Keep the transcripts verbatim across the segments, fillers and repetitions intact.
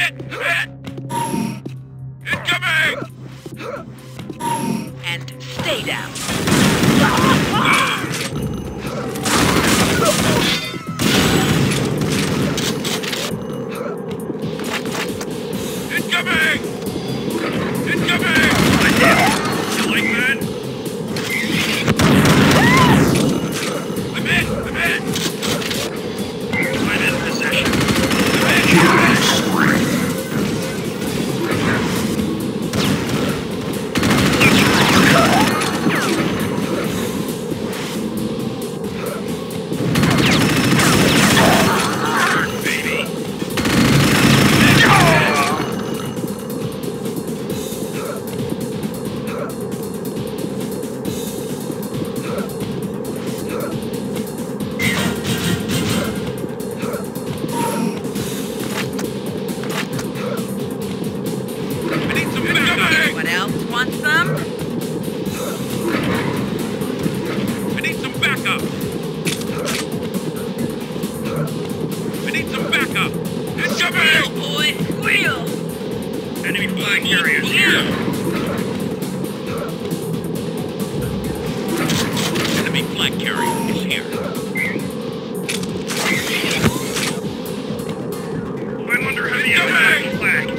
hit! I'm hit! Incoming! And stay down. Incoming! Incoming! You like that? I'm in! I'm in! I'm in possession. I'm in! Anyone else want some? I need some backup! I need some backup! Incoming! Boy, wheel! Enemy flag carriers here! Enemy flag carrier is here. I'm under heavy attack flag!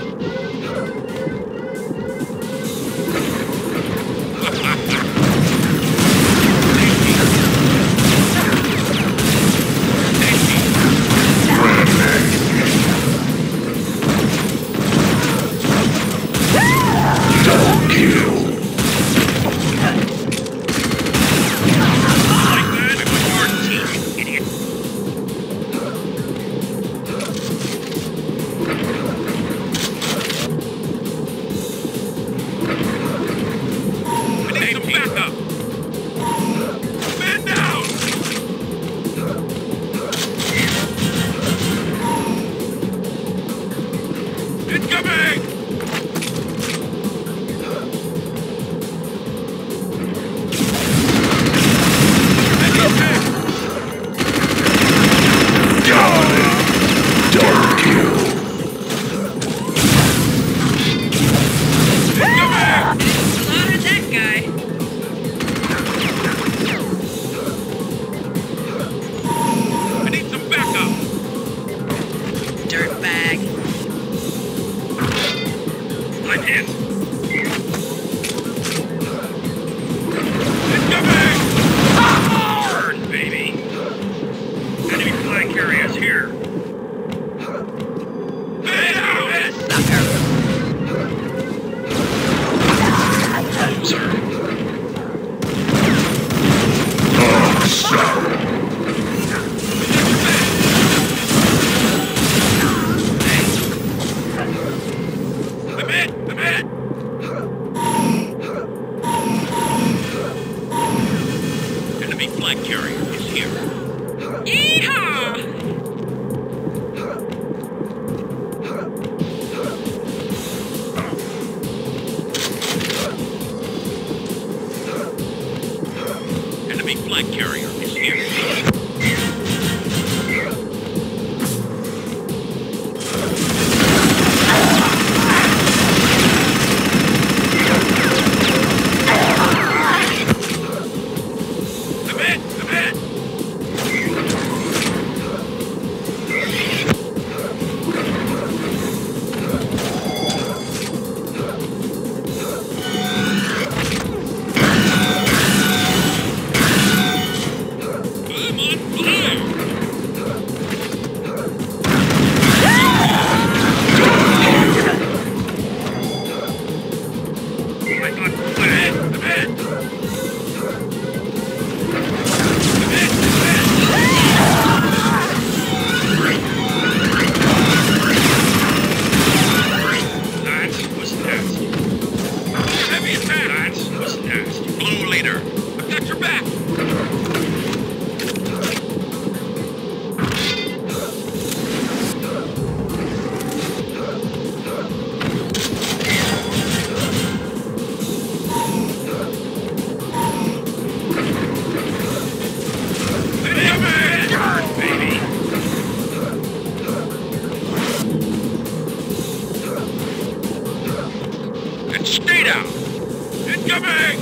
down. Incoming!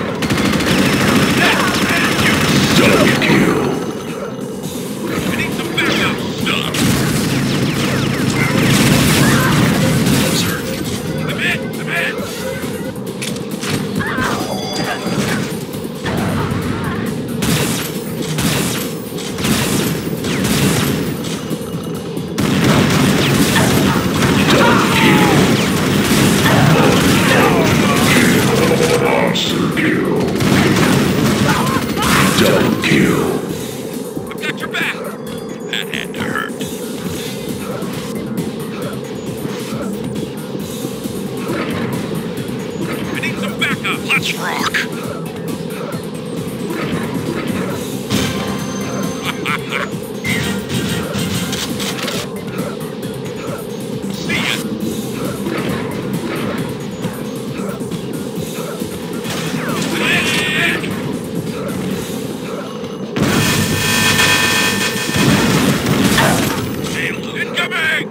Double kill. I need some backup. Stop. I'm in. I'm in. Monster kill. Double kill. I've got your back. That had to hurt. I need some backup. Let's rock. See ya. Incoming!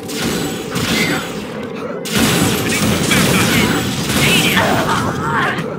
I need some backup.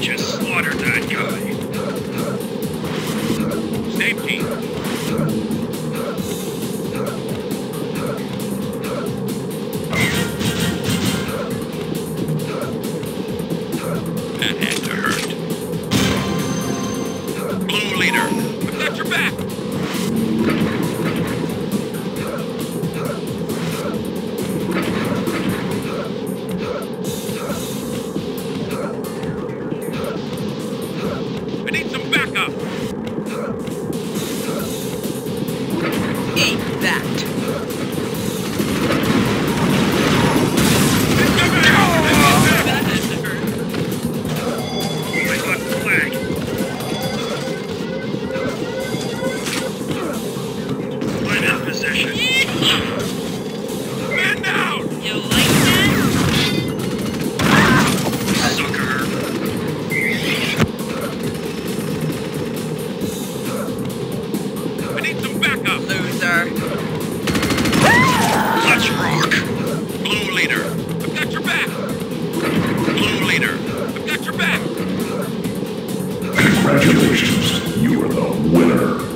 just slaughtered that guy. Same team. That had to hurt. Blue leader, I've got your back. I need some backup. Eat that. That had to hurt. I got the flag. I'm in position. Man down! You like that? Sucker. I need some backup. Loser. Let's rock. Blue leader, I've got your back. Blue leader, I've got your back. Congratulations, you are the winner.